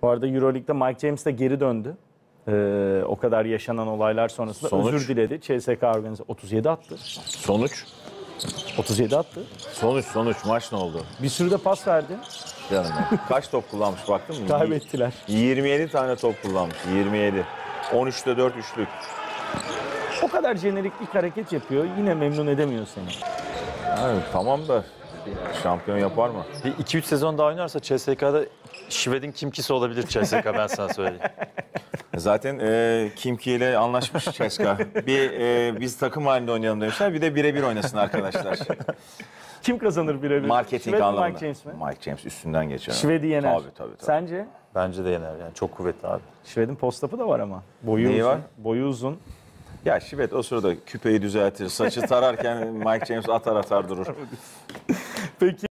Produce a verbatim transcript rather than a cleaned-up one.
Bu arada Euroleague'de Mike James de geri döndü. Ee, o kadar yaşanan olaylar sonrasında Sonuç? özür diledi. C S K organize otuz yedi attı. Sonuç? otuz yedi attı. Sonuç sonuç. Maç ne oldu? Bir sürü de pas verdi. Canım ya. Kaç top kullanmış baktın mı? Kaybettiler. yirmi yedi tane top kullanmış. yirmi yedi. on üçte dört üçlük. O kadar jenerik ilk hareket yapıyor. Yine memnun edemiyor seni. Evet, tamam da şampiyon yapar mı? Bir iki üç sezon daha oynarsa C S K'da Şved'in kimkisi olabilir C S K, ben sana söyleyeyim. Zaten e, Kimki ile anlaşmış Ceska. Bir e, biz takım halinde oynayalım demişler. Bir de birebir oynasın arkadaşlar. Kim kazanır birebir? Marketing Şved mi, anlamında. Mike James mi? Mike James üstünden geçer. Şved'i yener. Tabii tabii. tabii. Sence? Bence de yener yani, çok kuvvetli abi. Şved'in post-up'ı da var ama. Boyu Neyi uzun. var? Boyu uzun. Ya Şivet o sırada küpeyi düzeltir. Saçı tararken Mike James atar atar durur. Peki.